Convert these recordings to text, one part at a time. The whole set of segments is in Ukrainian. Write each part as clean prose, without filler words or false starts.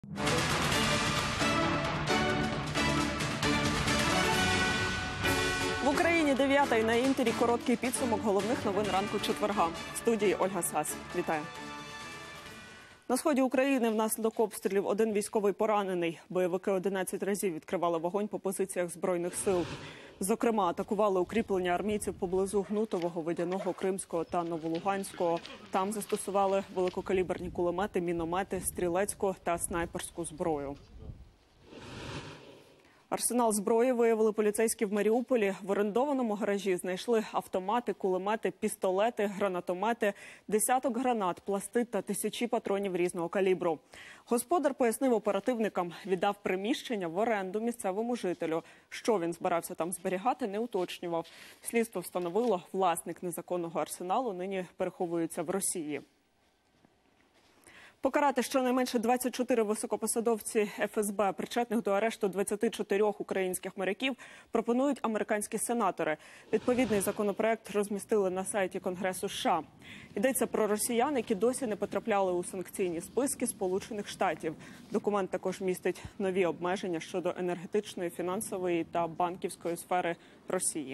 В Україні 9-й на Інтері короткий підсумок головних новин ранку четверга. В студії Ольга Сас. Вітаю. На сході України внаслідок обстрілів один військовий поранений. Бойовики 11 разів відкривали вогонь по позиціях Збройних сил. Зокрема, атакували укріплення армійців поблизу Гнутового, Водяного, Кримського та Новолуганського. Там застосували великокаліберні кулемети, міномети, стрілецьку та снайперську зброю. Арсенал зброї виявили поліцейські в Маріуполі. В орендованому гаражі знайшли автомати, кулемети, пістолети, гранатомети, десяток гранат, пласти та тисячі патронів різного калібру. Господар пояснив оперативникам, віддав приміщення в оренду місцевому жителю. Що він збирався там зберігати, не уточнював. Слідство встановило, власник незаконного арсеналу нині переховується в Росії. Покарати щонайменше 24 високопосадовці ФСБ, причетних до арешту 24 українських моряків, пропонують американські сенатори. Відповідний законопроект розмістили на сайті Конгресу США. Йдеться про росіян, які досі не потрапляли у санкційні списки Сполучених Штатів. Документ також містить нові обмеження щодо енергетичної, фінансової та банківської сфери Росії.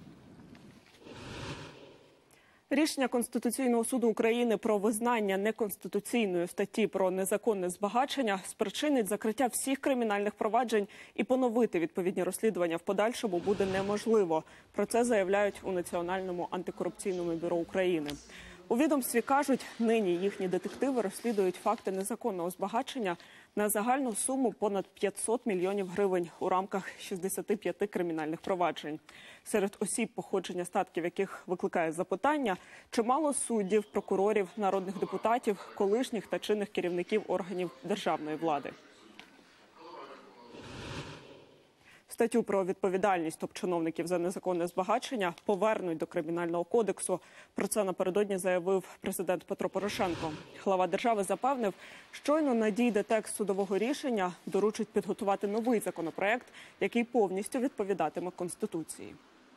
Рішення Конституційного суду України про визнання неконституційної статті про незаконне збагачення спричинить закриття всіх кримінальних проваджень і поновити відповідні розслідування в подальшому буде неможливо. Про це заявляють у Національному антикорупційному бюро України. У відомстві кажуть, нині їхні детективи розслідують факти незаконного збагачення на загальну суму понад 500 мільйонів гривень у рамках 65 кримінальних проваджень. Серед осіб, походження статків яких викликає запитання, чимало суддів, прокурорів, народних депутатів, колишніх та чинних керівників органів державної влади. Статтю про відповідальність топ-чиновників за незаконне збагачення повернуть до Кримінального кодексу. Про це напередодні заявив президент Петро Порошенко. Глава держави запевнив, щойно надійде текст судового рішення, доручить підготувати новий законопроект, який повністю відповідатиме Конституції.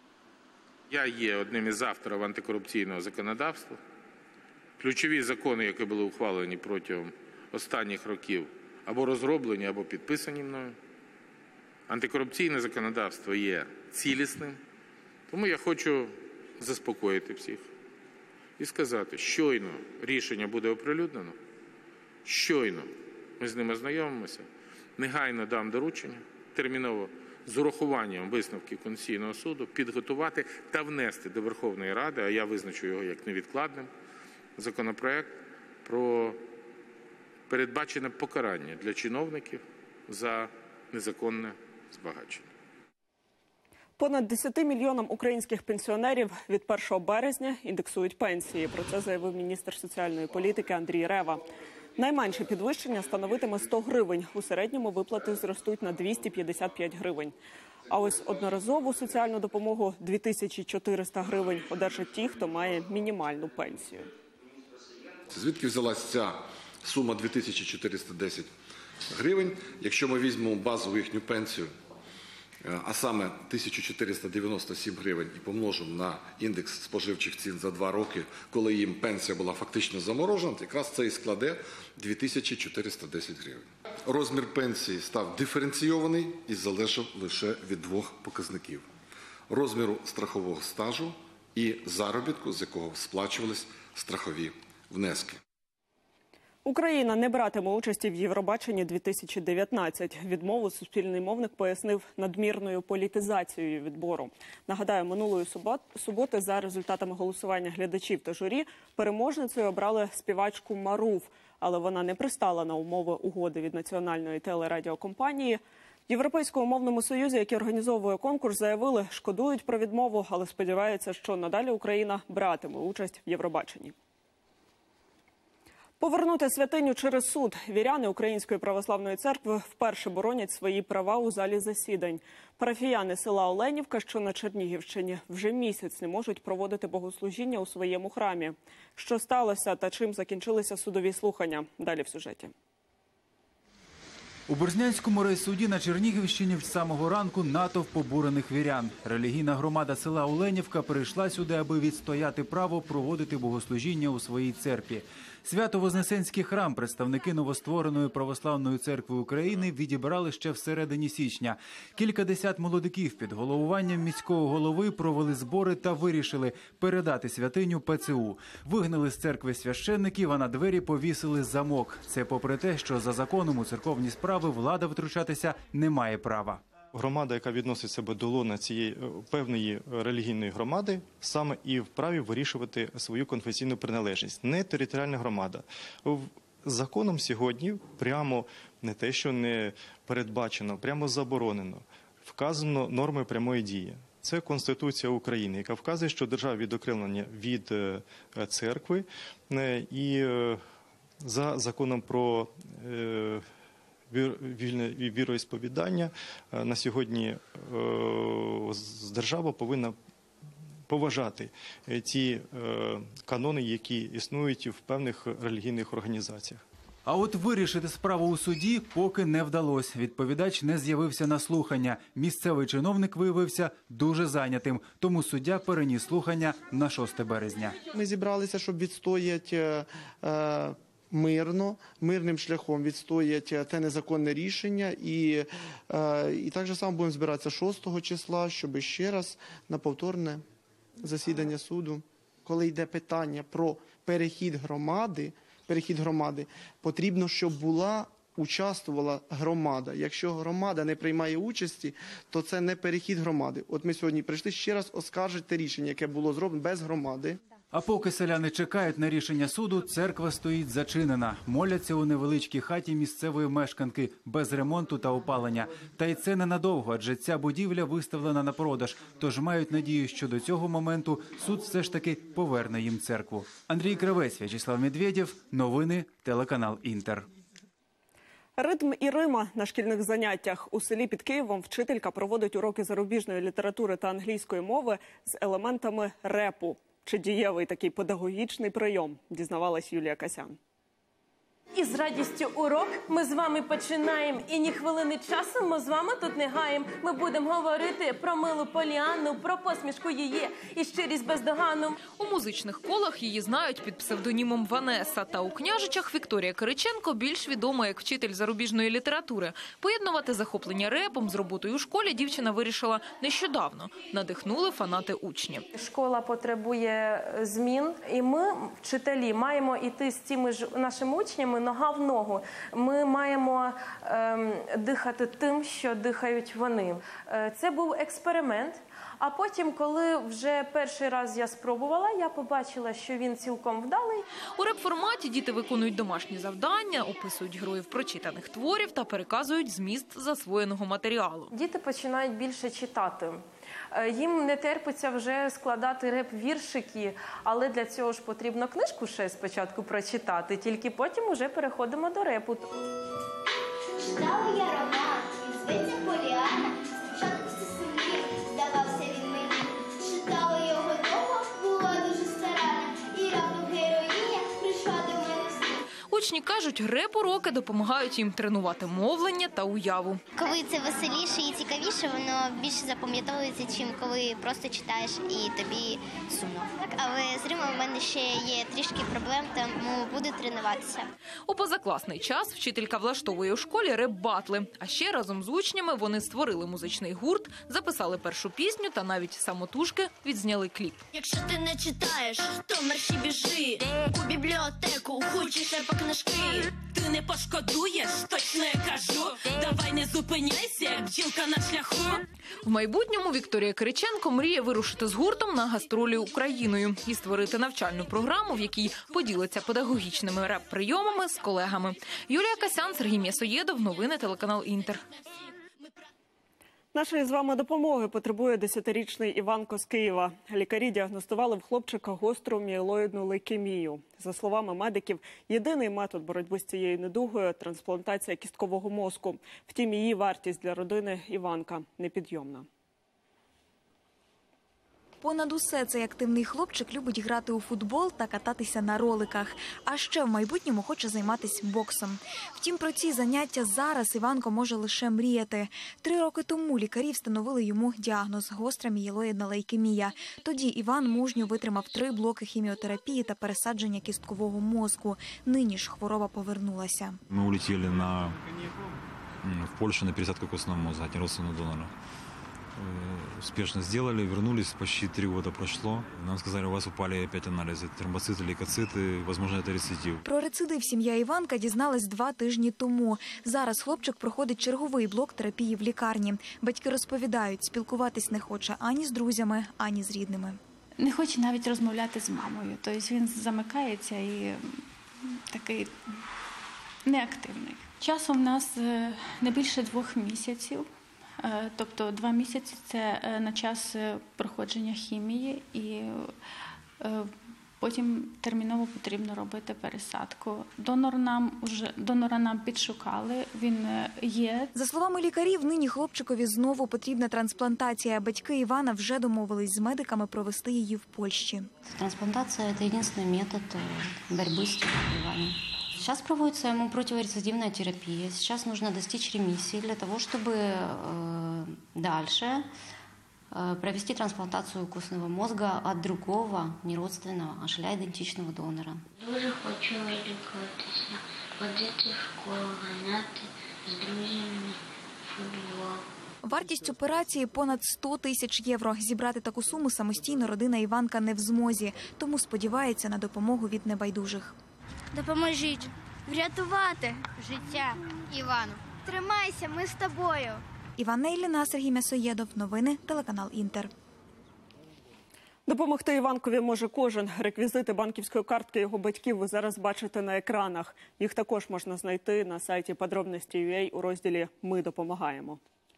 Я є одним із авторів антикорупційного законодавства. Ключові закони, які були ухвалені протягом останніх років, або розроблені, або підписані мною. Антикорупційне законодавство є цілісним, тому я хочу заспокоїти всіх і сказати, щойно рішення буде оприлюднено, щойно ми з ним ознайомимося, негайно дам доручення, терміново з урахуванням висновків Конституційного суду підготувати та внести до Верховної Ради, а я визначу його як невідкладним, законопроект про передбачене покарання для чиновників за незаконне збагачення. Понад 10 мільйонам українських пенсіонерів від 1 березня індексують пенсії. Про це заявив міністр соціальної політики Андрій Рева. Найменше підвищення становитиме 100 гривень. У середньому виплати зростуть на 255 гривень. А ось одноразову соціальну допомогу 2400 гривень одержать ті, хто має мінімальну пенсію. Звідки взялась ця сума 2410 гривень? Якщо ми візьмемо базову їхню пенсію, а саме 1497 гривень і помножимо на індекс споживчих цін за 2 роки, коли їм пенсія була фактично заморожена, якраз це і складе 2410 гривень. Розмір пенсії став диференційований і залежав лише від 2 показників – розміру страхового стажу і заробітку, з якого сплачувались страхові внески. Україна не братиме участі в Євробаченні-2019. Відмову суспільний мовник пояснив надмірною політизацією відбору. Нагадаю, минулої суботи за результатами голосування глядачів та журі переможницею обрали співачку Марув, але вона не пристала на умови угоди від національної телерадіокомпанії. В Європейському мовному союзі, який організовує конкурс, заявили, шкодують про відмову, але сподіваються, що надалі Україна братиме участь в Євробаченні. Повернути святиню через суд. Віряни Української православної церкви вперше боронять свої права у залі засідань. Парафіяни села Оленівка, що на Чернігівщині, вже місяць не можуть проводити богослужіння у своєму храмі. Що сталося та чим закінчилися судові слухання? Далі в сюжеті. У Борзнянському райсуді на Чернігівщині з самого ранку натовп обурених вірян. Релігійна громада села Оленівка прийшла сюди, аби відстояти право проводити богослужіння у своїй церкві. Свято-Вознесенський храм представники новоствореної Православної церкви України відібрали ще всередині січня. Кількадесят молодиків під головуванням міського голови провели збори та вирішили передати святиню ПЦУ. Вигнали з церкви священників, а на двері повісили замок. Це попри те, що за законом у церковні справи влада втручатися не має права. Громада, яка відносить себе до лона цієї певної релігійної громади, саме і вправі вирішувати свою конфесійну приналежність. Не територіальна громада. Законом сьогодні прямо не те, що не передбачено, прямо заборонено. Вказано норми прямої дії. Це Конституція України, яка вказує, що держава відокремлення від церкви і за законом про вільне віроісповідання на сьогодні держава повинна поважати ті канони, які існують в певних релігійних організаціях. А от вирішити справу у суді поки не вдалося. Відповідач не з'явився на слухання. Місцевий чиновник виявився дуже зайнятим, тому суддя переніс слухання на 6 березня. Ми зібралися, щоб відстояти мирним шляхом відстоять те незаконне рішення і так же само будемо збиратися 6 числа, щоб ще раз на повторне засідання суду, коли йде питання про перехід громади, потрібно, щоб участвувала громада. Якщо громада не приймає участі, то це не перехід громади. От ми сьогодні прийшли ще раз оскаржити рішення, яке було зроблено без громади. А поки селяни чекають на рішення суду, церква стоїть зачинена. Моляться у невеличкій хаті місцевої мешканки, без ремонту та опалення. Та й це ненадовго, адже ця будівля виставлена на продаж. Тож мають надію, що до цього моменту суд все ж таки поверне їм церкву. Андрій Кравець, В'ячеслав Медведєв. Новини, телеканал «Інтер». Ритм і рима на шкільних заняттях. У селі під Києвом вчителька проводить уроки зарубіжної літератури та англійської мови з елементами репу. Чи дієвий такий педагогічний прийом, дізнавалась Юлія Касян. І з радістю урок ми з вами починаємо. І ні хвилини часу ми з вами тут не гаємо. Ми будемо говорити про милу Поліанну, про посмішку її і щирість бездоганну. У музичних колах її знають під псевдонімом Ванеса. Та у Княжичах Вікторія Кириченко більш відома як вчитель зарубіжної літератури. Поєднувати захоплення репом з роботою у школі дівчина вирішила нещодавно. Надихнули фанати учні. Школа потребує змін. І ми, вчителі, маємо йти з цими ж нашими учнями нога в ногу. Ми маємо дихати тим, що дихають вони. Це був експеримент. А потім, коли вже перший раз я спробувала, я побачила, що він цілком вдалий. У реп-форматі діти виконують домашні завдання, описують героїв прочитаних творів та переказують зміст засвоєного матеріалу. Діти починають більше читати. Їм не терпиться вже складати реп-віршики, але для цього ж потрібно книжку ще спочатку прочитати, тільки потім уже переходимо до репу. Читала я роман, зветься Поліанна, спочатку все сумнів, здавався він мені. Читала його довго, була дуже старана, і раптом героїня прийшла до мене в сні. Учні кажуть, реп-уроки допомагають їм тренувати мовлення та уяву. Коли це веселіше і цікавіше, воно більше запам'ятовується, чим коли просто читаєш і тобі сумно. Але з римом в мене ще є трішки проблем, тому буду тренуватися. У позакласний час вчителька влаштовує у школі реп-батли. А ще разом з учнями вони створили музичний гурт, записали першу пісню та навіть самотужки відзняли кліп. Якщо ти не читаєш, то мерщій біжи у бібліотеку, хочеш по книжки. Ти не пошкодуєш, точно я кажу. Давай не зупиняйся, як бджілка на шляху. В майбутньому Вікторія Кириченко мріє вирушити з гуртом на гастролі Україною і створити навчальну програму, в якій поділиться педагогічними реп-прийомами з колегами. Юлія Касян, Сергій М'ясоєдов. Новини, телеканал «Інтер». Нашої з вами допомоги потребує 10-річний Іванко з Києва. Лікарі діагностували в хлопчика гостру мієлоїдну лейкемію. За словами медиків, єдиний метод боротьби з цією недугою – трансплантація кісткового мозку. Втім, її вартість для родини Іванка непідйомна. Понад усе цей активний хлопчик любить грати у футбол та кататися на роликах. А ще в майбутньому хоче займатися боксом. Втім, про ці заняття зараз Іванко може лише мріяти. 3 роки тому лікарі встановили йому діагноз – гостра мієлоїдна лейкемія. Тоді Іван мужньо витримав 3 блоки хіміотерапії та пересадження кісткового мозку. Нині ж хвороба повернулася. Ми улетіли в Польшу на пересадку костного мозга от неродственного донора. Успешно сделали, вернулись, почти 3 года прошло. Нам сказали, у вас упали опять анализы, тромбоциты, лейкоциты, возможно, это рецидив. Про рецидив сім'я Іванка дізналась 2 тижні тому. Зараз хлопчик проходить черговий блок терапії в лікарні. Батьки розповідають, спілкуватись не хоче ані з друзями, ані з рідними. Не хоче навіть розмовляти з мамою. Тобто він замикається і такий неактивний. Часу в нас не більше 2 місяців. Тобто 2 місяці – це на час проходження хімії, і потім терміново потрібно робити пересадку. Донора нам підшукали, він є. За словами лікарів, нині хлопчикові знову потрібна трансплантація. Батьки Івана вже домовились з медиками провести її в Польщі. Трансплантация – это единственный метод борьбы с заболеванием. Сейчас проводится ему противорецидивная терапия. Сейчас нужно достичь ремиссии для того, чтобы дальше провести трансплантацию костного мозга от другого неродственного, а шля идентичного донора. Дуже хочу лікуватися, ходити в школу, ганяти з друзями футбол. Вартість операції – понад 100 тисяч євро. Зібрати таку суму самостійно родина Іванка не в змозі, тому сподівається на допомогу від небайдужих. Допоможіть врятувати життя Івану. Тримайся, ми з тобою. Іванна Ілліна, Сергій М'ясоєдов. Новини, телеканал «Інтер». Допомогти Іванкові може кожен. Реквізити банківської картки його батьків ви зараз бачите на екранах. Їх також можна знайти на сайті Подробності.ua у розділі «Ми допомагаємо».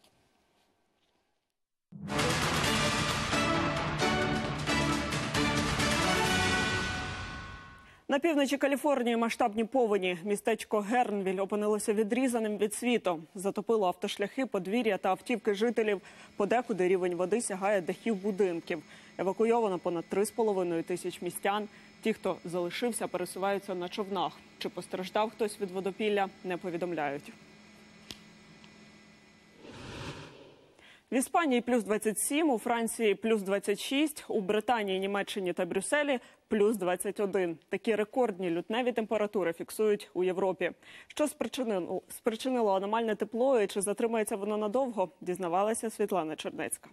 На півночі Каліфорнії масштабні повені. Містечко Гернвіль опинилося відрізаним від світу. Затопило автошляхи, подвір'я та автівки жителів. Подекуди рівень води сягає дахів будинків. Евакуйовано понад 3,5 тисяч містян. Ті, хто залишився, пересуваються на човнах. Чи постраждав хтось від водопілля, не повідомляють. В Іспанії плюс 27, у Франції плюс 26, у Британії, Німеччині та Брюсселі плюс 21. Такі рекордні лютневі температури фіксують у Європі. Що спричинило аномальне тепло і чи затримається воно надовго, дізнавалася Світлана Чернецька.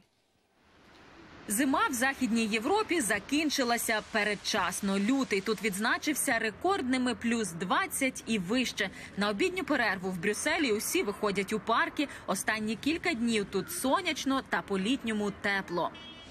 Зима в Західній Європі закінчилася передчасно. Лютий тут відзначився рекордними плюс 20 і вище. На обідню перерву в Брюсселі усі виходять у парки. Останні кілька днів тут сонячно та по-літньому тепло.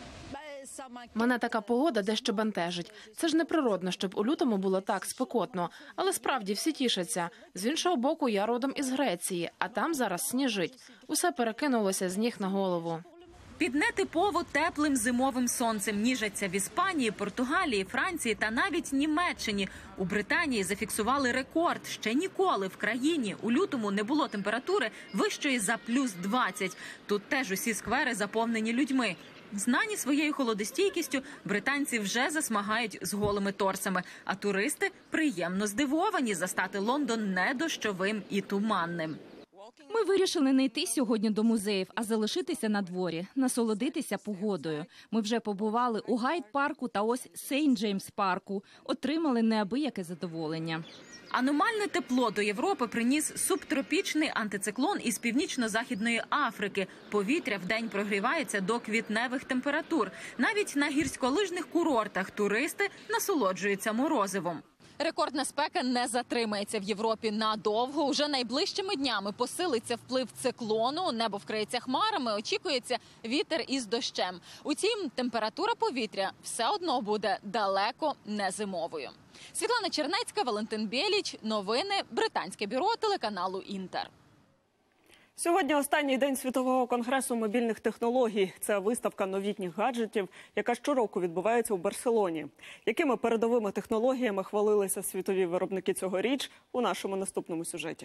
Мене така погода дещо бентежить. Це ж неприродно, щоб у лютому було так спекотно. Але справді всі тішаться. З іншого боку, я родом із Греції, а там зараз сніжить. Усе перекинулося з ніг на голову. Під нетипово теплим зимовим сонцем ніжаться в Іспанії, Португалії, Франції та навіть Німеччині. У Британії зафіксували рекорд. Ще ніколи в країні у лютому не було температури вищої за плюс 20. Тут теж усі сквери заповнені людьми. Знані своєю холодостійкістю, британці вже засмагають з голими торсами, а туристи приємно здивовані застати Лондон не дощовим і туманним. Ми вирішили не йти сьогодні до музеїв, а залишитися на дворі, насолодитися погодою. Ми вже побували у Гайд-парку та ось Сейнт-Джеймс-парку. Отримали неабияке задоволення. Аномальне тепло до Європи приніс субтропічний антициклон із північно-західної Африки. Повітря вдень прогрівається до квітневих температур. Навіть на гірськолижних курортах туристи насолоджуються морозивом. Рекордна спека не затримається в Європі надовго. Уже найближчими днями посилиться вплив циклону, небо вкриється хмарами, очікується вітер із дощем. Утім, температура повітря все одно буде далеко не зимовою. Світлана Чернецька, Валентин Бєліч. Новини. Британське бюро телеканалу «Інтер». Сьогодні останній день Світового конгресу мобільних технологій. Це виставка новітніх гаджетів, яка щороку відбувається у Барселоні. Якими передовими технологіями хвалилися світові виробники цьогоріч у нашому наступному сюжеті.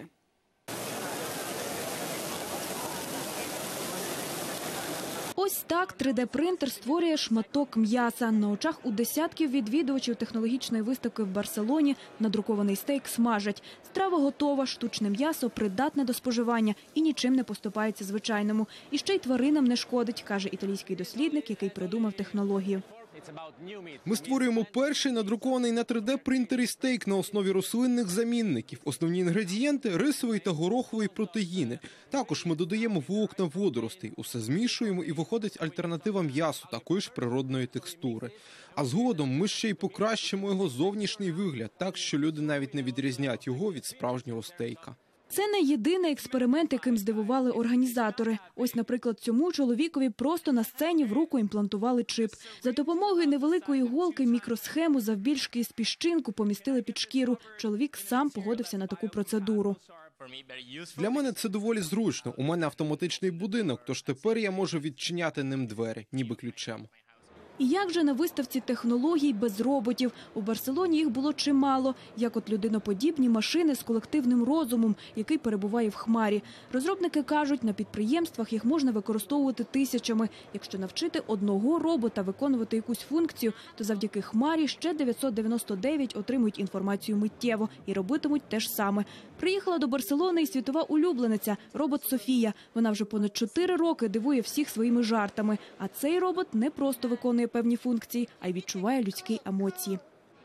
Ось так 3D-принтер створює шматок м'яса. На очах у десятків відвідувачів технологічної виставки в Барселоні надрукований стейк смажать. Страва готова, штучне м'ясо придатне до споживання і нічим не поступається звичайному. І ще й тваринам не шкодить, каже італійський дослідник, який придумав технологію. Ми створюємо перший надрукований на 3D-принтері стейк на основі рослинних замінників. Основні інгредієнти – рисовий та гороховий протеїни. Також ми додаємо волокна водоростей. Усе змішуємо і виходить альтернатива м'ясу такої ж природної текстури. А згодом ми ще й покращимо його зовнішній вигляд, так що люди навіть не відрізнять його від справжнього стейка. Це не єдиний експеримент, яким здивували організатори. Ось, наприклад, цьому чоловікові просто на сцені в руку імплантували чип. За допомогою невеликої іголки мікросхему завбільшки із піщинку помістили під шкіру. Чоловік сам погодився на таку процедуру. Для мене це доволі зручно. У мене автоматичний будинок, тож тепер я можу відчиняти ним двері, ніби ключем. І як же на виставці технологій без роботів? У Барселоні їх було чимало, як от людиноподібні машини з колективним розумом, який перебуває в хмарі. Розробники кажуть, на підприємствах їх можна використовувати тисячами. Якщо навчити одного робота виконувати якусь функцію, то завдяки хмарі ще 999 отримують інформацію миттєво і робитимуть те ж саме. Приїхала до Барселони і світова улюблениця – робот Софія. Вона вже понад 4 роки дивує всіх своїми жартами. А цей робот не просто виконує певні функції, а й відчуває людські емоції.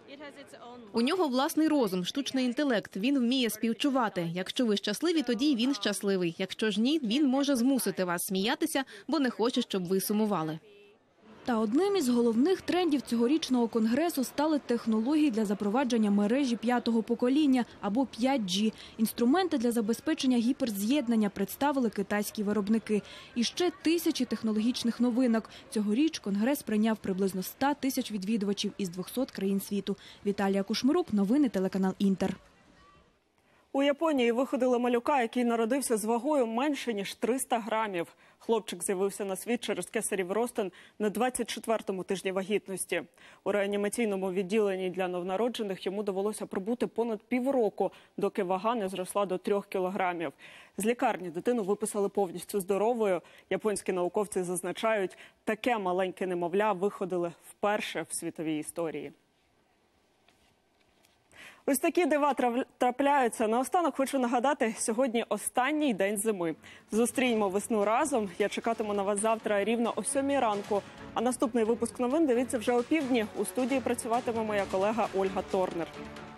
У нього власний розум, штучний інтелект. Він вміє співчувати. Якщо ви щасливі, тоді й він щасливий. Якщо ж ні, він може змусити вас сміятися, бо не хоче, щоб ви сумували. Та одним із головних трендів цьогорічного конгресу стали технології для запровадження мережі 5-го покоління або 5G. Інструменти для забезпечення гіперз'єднання представили китайські виробники. І ще тисячі технологічних новинок. Цьогоріч конгрес прийняв приблизно 100 тисяч відвідувачів із 200 країн світу. Віталія Кушмирук, новини телеканал «Інтер». У Японії виходили малюка, який народився з вагою менше, ніж 300 грамів. Хлопчик з'явився на світ через кесарів розтин на 24-му тижні вагітності. У реанімаційному відділенні для новонароджених йому довелося пробути понад півроку, доки вага не зросла до 3 кілограмів. З лікарні дитину виписали повністю здоровою. Японські науковці зазначають, таке маленьке немовля виходили вперше в світовій історії. Ось такі дива трапляються. Наостанок хочу нагадати, сьогодні останній день зими. Зустріньмо весну разом. Я чекатиму на вас завтра рівно о 7 ранку. А наступний випуск новин дивіться вже о півдні. У студії працюватиме моя колега Ольга Торнер.